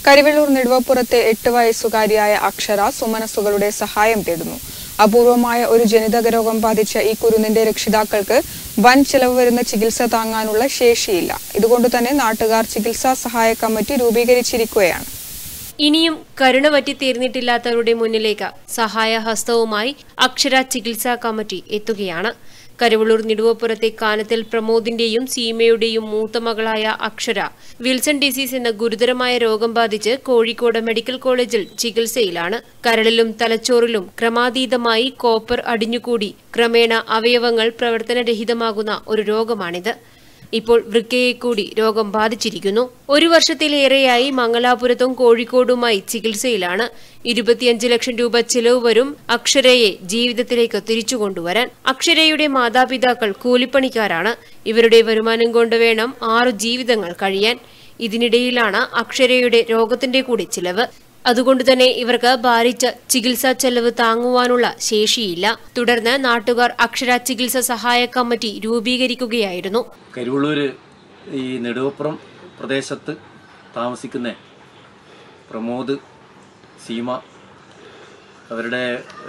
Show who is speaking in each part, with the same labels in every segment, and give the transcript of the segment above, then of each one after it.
Speaker 1: കരിവെള്ളൂർ നെടുവപ്പുറത്തെ 8 വയസ്സുകാരിയായ അക്ഷര സുമനസ്സുകളുടെ സഹായം തേടുന്നു. അപൂർവമായ ഒരു ജനിതക രോഗം ബാധിച്ച ഈ കുരുന്നിന്റെ രക്ഷിതാക്കൾക്ക് വൻ ചിലവ് വരുന്ന ചികിത്സ താങ്ങാനുള്ള ശേഷിയില്ല. ഇതുകൊണ്ട് തന്നെ നാട്ടുകാർ ചികിത്സാ സഹായ കമ്മിറ്റി രൂപീകരിച്ചിരിക്കുകയാണ്.
Speaker 2: ഇനിയും കരുണ പറ്റി തീർന്നിട്ടില്ലാത്തവരുടെ മുന്നിലേക്ക് സഹായഹസ്തവുമായി അക്ഷര ചികിത്സാ കമ്മിറ്റി എത്തുകയാണ്. കരിവെള്ളൂർ നെടുവപ്പുറത്തെ കാനത്തിൽ പ്രമോദിന്റെയും സീമയുടെയും മൂത്ത മകളായ അക്ഷര വിൽസൺ ഡിസീസ് എന്ന ഗുരുതരമായ രോഗം ബാധിച്ച് കോഴിക്കോട് മെഡിക്കൽ കോളേജിൽ ചികിത്സയിലാണ്. കരളിലും തലച്ചോറിലും ക്രമാതീതമായി കോപ്പർ അടിഞ്ഞുകൂടി ക്രമേണ അവയവങ്ങൾ പ്രവർത്തനരഹിതമാകുന്ന ഒരു രോഗമാണിത്. ഇപ്പോൾ വൃക്കയെ കൂടി രോഗം ബാധിച്ചിരിക്കുന്നു. 1 വർഷത്തിലേറെയായി മംഗലാപുരത്തും കോഴിക്കോടുമായി ചികിത്സയിലാണ്. 25 ലക്ഷം രൂപ ചിലവ് വരും അക്ഷരയെ ജീവിതത്തിലേക്ക് തിരിച്ചുകൊണ്ടുവരാൻ. അക്ഷരയുടെ മാതാപിതാക്കൾ കൂലിപ്പണിക്കാരാണ്. ഇവരുടെ വരുമാനം കൊണ്ട് വേണം 6 ജീവിതങ്ങൾ കഴിയാൻ. ഇതിനിടയിലാണ് അക്ഷരയുടെ രോഗത്തിന്റെ കൂടി ചിലവ്. അതുകൊണ്ട് തന്നെ ഇവർക്ക് ഭാരിച്ച ചികിത്സാ ചെലവ് താങ്ങുവാനുള്ള ശേഷിയില്ല. തുടർന്ന് നാട്ടുകാർ അക്ഷര ചികിത്സാ സഹായ കമ്മിറ്റി രൂപീകരിക്കുകയായിരുന്നു.
Speaker 3: കരിവെള്ളൂര് ഈ നെടുവപ്പുറം പ്രദേശത്ത് താമസിക്കുന്ന പ്രമോദ്, സീമ, അവരുടെ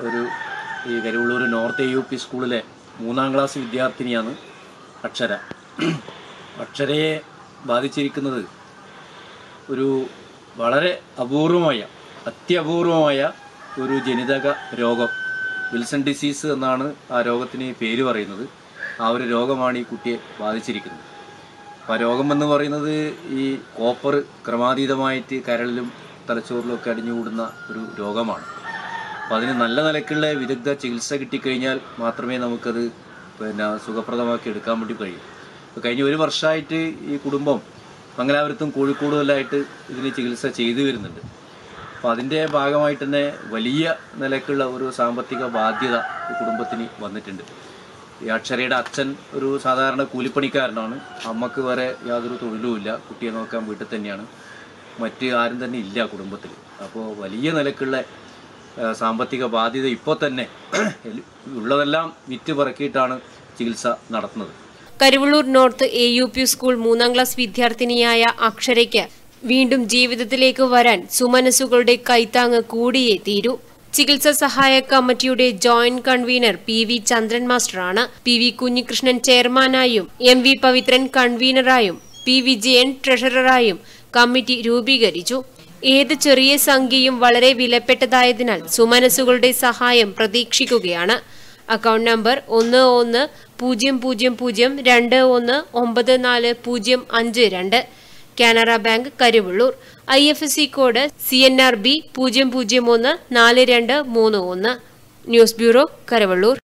Speaker 3: ഈ കരിവെള്ളൂർ നോർത്ത് UP സ്കൂളിലെ 3ാം ക്ലാസ് വിദ്യാർത്ഥിനിയാണ് അക്ഷര. അക്ഷരയെ ബാധിച്ചിരിക്കുന്നത് ഒരു വളരെ അത്യപൂർവമായ ഒരു ജനിതക രോഗം, വിൽസൺ ഡിസീസ് എന്നാണ് ആ രോഗത്തിന് പേര് പറയുന്നത്. ആ ഒരു രോഗമാണ് ഈ കുട്ടിയെ ബാധിച്ചിരിക്കുന്നത്. അപ്പോൾ ആ രോഗം എന്ന് പറയുന്നത് ഈ കോപ്പർ ക്രമാതീതമായിട്ട് കരളിലും തലച്ചോറിലും ഒക്കെ അടിഞ്ഞുകൂടുന്ന ഒരു രോഗമാണ്. അപ്പോൾ അതിന് നല്ല നിലക്കുള്ള വിദഗ്ധ ചികിത്സ കിട്ടിക്കഴിഞ്ഞാൽ മാത്രമേ നമുക്കത് സുഖപ്രദമാക്കി എടുക്കാൻ വേണ്ടി കഴിയും. അപ്പോൾ കഴിഞ്ഞ 1 വർഷമായിട്ട് ഈ കുടുംബം മംഗലാപുരത്തും കോഴിക്കോടുമെല്ലാമായിട്ട് ഇതിന് ചികിത്സ ചെയ്തു വരുന്നുണ്ട്. അപ്പോൾ അതിൻ്റെ ഭാഗമായിട്ട് തന്നെ വലിയ നിലക്കുള്ള ഒരു സാമ്പത്തിക ബാധ്യത ഈ കുടുംബത്തിന് വന്നിട്ടുണ്ട്. ഈ അക്ഷരയുടെ അച്ഛൻ ഒരു സാധാരണ കൂലിപ്പണിക്കാരനാണ്. അമ്മക്ക് വേറെ യാതൊരു തൊഴിലുമില്ല. കുട്ടിയെ നോക്കാൻ വീട്ടിൽ തന്നെയാണ്. മറ്റ് ആരും തന്നെ ഇല്ല കുടുംബത്തിൽ. അപ്പോൾ വലിയ നിലക്കുള്ള സാമ്പത്തിക ബാധ്യത ഇപ്പോൾ തന്നെ ഉള്ളതെല്ലാം വിറ്റ് പറക്കിയിട്ടാണ് ചികിത്സ നടത്തുന്നത്.
Speaker 2: കരിവെള്ളൂർ നോർത്ത് AUP സ്കൂൾ 3ാം ക്ലാസ് വിദ്യാർത്ഥിനിയായ അക്ഷരയ്ക്ക് വീണ്ടും ജീവിതത്തിലേക്ക് വരാൻ സുമനസ്സുകളുടെ കൈത്താങ്ങ് കൂടിയേ തീരൂ. ചികിത്സാ സഹായ കമ്മിറ്റിയുടെ ജോയിന്റ് കൺവീനർ PV ചന്ദ്രൻ മാസ്റ്ററാണ്. PV കുഞ്ഞികൃഷ്ണൻ ചെയർമാനായും MV പവിത്രൻ കൺവീനറായും P വിജയൻ ട്രഷററായും കമ്മിറ്റി രൂപീകരിച്ചു. ഏത് ചെറിയ സംഖ്യയും വളരെ വിലപ്പെട്ടതായതിനാൽ സുമനസ്സുകളുടെ സഹായം പ്രതീക്ഷിക്കുകയാണ്. Account number 110002194052. Canara bank Karivellur. IFSC code CNRB 0014231. News bureau Karivellur.